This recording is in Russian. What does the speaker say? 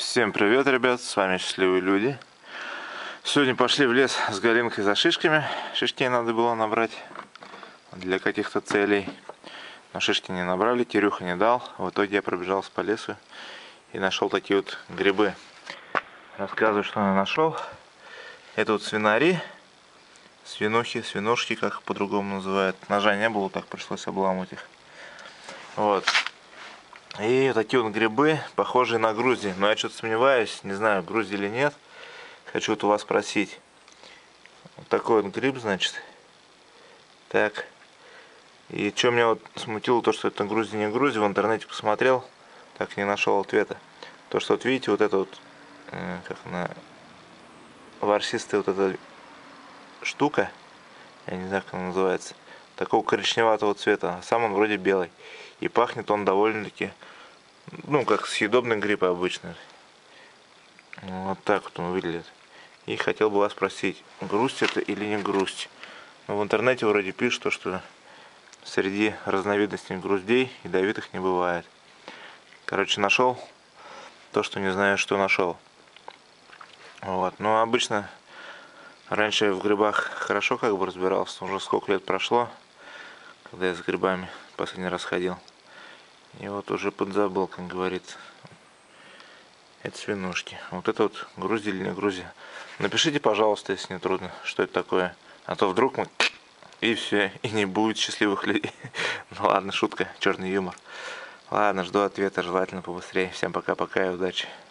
Всем привет, ребят, с вами Счастливые Люди. Сегодня пошли в лес с Галинкой за шишками. Шишки надо было набрать для каких-то целей. Но шишки не набрали, Кирюха не дал. В итоге я пробежался по лесу и нашел такие вот грибы. Рассказываю, что я нашел. Это вот свинари, свинухи, свинушки, как их по-другому называют. Ножа не было, так пришлось обламывать их. Вот. И такие вот грибы, похожие на грузди. Но я что-то сомневаюсь, не знаю, грузди или нет. Хочу вот у вас спросить. Вот такой вот гриб, значит. Так. И что меня вот смутило, то, что это грузди, не грузди. В интернете посмотрел, так и не нашел ответа. То, что вот видите, вот это вот, как она, ворсистая вот эта штука, я не знаю, как она называется, такого коричневатого цвета. Сам он вроде белый. И пахнет он довольно-таки, ну, как съедобный гриб обычный. Вот так вот он выглядит. И хотел бы вас спросить, грусть это или не грусть? Ну, в интернете вроде пишут, что среди разновидностей груздей ядовитых не бывает. Короче, нашел то, что не знаю, что нашел. Вот. Но обычно раньше я в грибах хорошо как бы разбирался. Уже сколько лет прошло, когда я с грибами последний раз ходил. И вот уже подзабыл, как говорится. Это свинушки. Вот это вот грузди или не грузди. Напишите, пожалуйста, если не трудно, что это такое. А то вдруг мы и все, и не будет счастливых людей. Ну ладно, шутка, черный юмор. Ладно, жду ответа, желательно побыстрее. Всем пока-пока и удачи.